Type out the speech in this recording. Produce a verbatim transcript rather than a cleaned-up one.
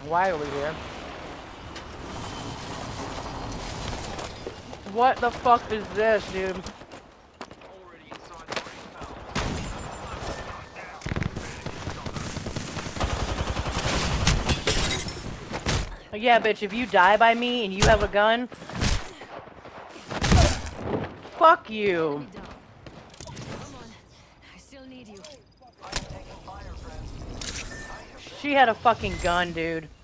Why are we here? What the fuck is this, dude? Yeah, bitch, if you die by me and you have a gun, fuck you. She had a fucking gun, dude.